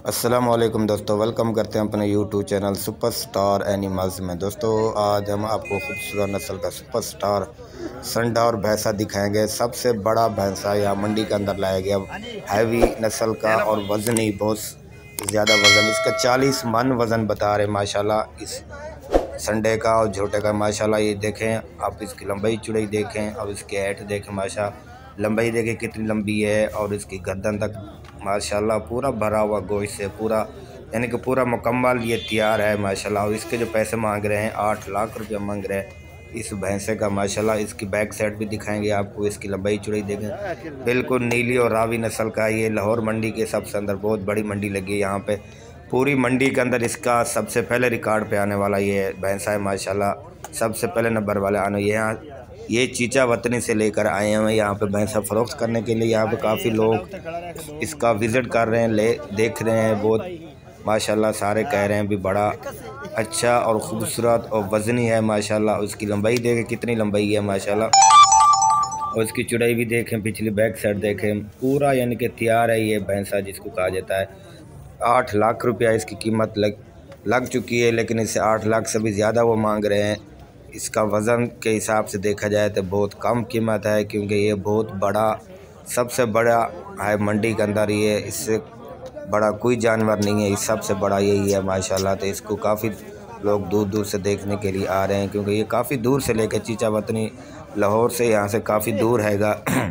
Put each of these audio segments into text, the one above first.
अस्सलाम वालेकुम दोस्तों, वेलकम करते हैं अपने यूट्यूब चैनल सुपरस्टार एनिमल्स में। दोस्तों आज हम आपको खूबसूरत नस्ल का सुपरस्टार संडा और भैंसा दिखाएंगे। सबसे बड़ा भैंसा यहाँ मंडी के अंदर लाया गया, हैवी नस्ल का और वज़नी बहुत ज़्यादा वज़न, इसका 40 मन वज़न बता रहे माशाल्लाह इस संडे का और झोटे का। माशाल्लाह ये देखें आप, इसकी लंबाई चौड़ाई देखें और इसके ऐठ देखें। माशा लंबाई देखें कितनी लंबी है और इसकी गर्दन तक माशाल्लाह पूरा भरा हुआ गोश्त से, पूरा यानी कि पूरा मुकम्मल ये तैयार है माशाल्लाह। और इसके जो पैसे मांग रहे हैं 8 लाख रुपया मांग रहे हैं इस भैंसे का माशाल्लाह। इसकी बैक साइड भी दिखाएंगे आपको, इसकी लंबाई चौड़ाई देखें। बिल्कुल नीली और रावी नस्ल का ये लाहौर मंडी के सबसे अंदर बहुत बड़ी मंडी लगी है यहाँ पे। पूरी मंडी के अंदर इसका सबसे पहले रिकॉर्ड पे आने वाला ये भैंसा है माशाल्लाह। सबसे पहले नंबर वाले आने यहाँ ये चीचा वतनी से लेकर आए हैं यहाँ पे भैंसा फ़रोख्त करने के लिए। यहाँ पे काफ़ी लोग इसका विज़िट कर रहे हैं, देख रहे हैं। बहुत माशाल्लाह सारे कह रहे हैं भी बड़ा अच्छा और ख़ूबसूरत और वज़नी है माशाल्लाह। उसकी लंबाई देखें कितनी लंबाई है माशाल्लाह, और इसकी चौड़ाई भी देखें, पिछली बैक साइड देखें। पूरा यानी कि तैयार है ये भैंसा जिसको कहा जाता है। 8 लाख रुपया इसकी कीमत लग चुकी है, लेकिन इससे 8 लाख से भी ज़्यादा वो मांग रहे हैं। इसका वज़न के हिसाब से देखा जाए तो बहुत कम कीमत है, क्योंकि ये बहुत बड़ा, सबसे बड़ा है मंडी के अंदर। ये इससे बड़ा कोई जानवर नहीं है, इस सबसे बड़ा यही है माशाल्लाह। तो इसको काफ़ी लोग दूर दूर से देखने के लिए आ रहे हैं, क्योंकि ये काफ़ी दूर से लेकर चीचा वतनी लाहौर से यहाँ से काफ़ी दूर हैगा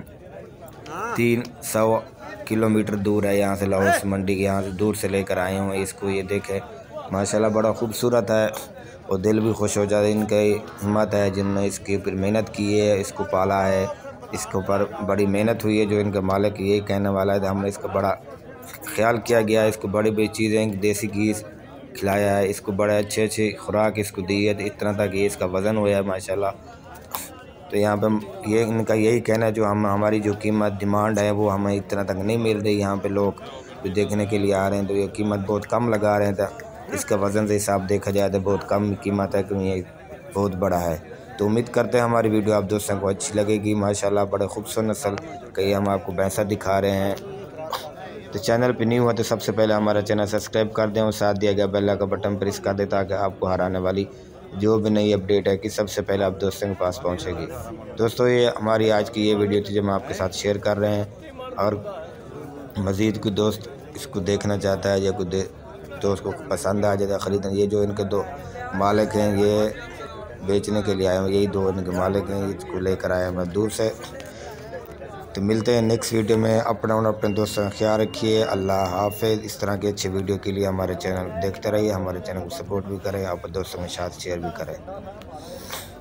300 किलोमीटर दूर है यहाँ से, लाहौर से मंडी के यहाँ से दूर से लेकर आए हुए इसको। ये देखें माशाल्लाह बड़ा खूबसूरत है और दिल भी खुश हो जाता है। इनकी हिम्मत है जिन्होंने इसकी ऊपर मेहनत की है, इसको पाला है, इसके ऊपर बड़ी मेहनत हुई है। जो इनके मालिक यही कहने वाला है तो हमने इसका बड़ा ख्याल किया गया, इसको बड़ी बड़ी चीज़ें देसी घी खिलाया है, इसको बड़े अच्छे खुराक इसको दी है, तो इतना तक ये इसका वज़न हुआ है माशाल्लाह। तो यहाँ पे ये इनका यही कहना है, जो हमारी जो कीमत डिमांड है वो हमें इतना तक नहीं मिल रही। यहाँ पे लोग जो देखने के लिए आ रहे हैं तो ये कीमत बहुत कम लगा रहे हैं। तो इसका वज़न से हिसाब देखा जाए तो बहुत कम कीमत है, क्योंकि ये बहुत बड़ा है। तो उम्मीद करते हैं हमारी वीडियो आप दोस्तों को अच्छी लगेगी माशाल्लाह। बड़े खूबसूरत नस्ल कई हम आपको भैंसा दिखा रहे हैं। तो चैनल पे न्यू हुआ तो सबसे पहले हमारा चैनल सब्सक्राइब कर दें और साथ दिया गया बेल का बटन प्रेस कर दें, ताकि आपको हर आने वाली जो भी नई अपडेट है कि सबसे पहले आप दोस्तों के पास पहुंचेगी। दोस्तों ये हमारी आज की ये वीडियो थी जो हम आपके साथ शेयर कर रहे हैं। और मज़ीद कोई दोस्त इसको देखना चाहता है या कोई दोस्त को पसंद आ जाता है ख़रीदना, ये जो इनके दो मालिक हैं ये बेचने के लिए आए हैं, यही दो इनके मालिक हैं, इसको लेकर आए हैं दूर से। तो मिलते हैं नेक्स्ट वीडियो में। अपना और अपने दोस्तों का ख्याल रखिए। अल्लाह हाफ़िज़। इस तरह के अच्छे वीडियो के लिए हमारे चैनल देखते रहिए, हमारे चैनल को सपोर्ट भी करें, आप दोस्तों के साथ शेयर भी करें।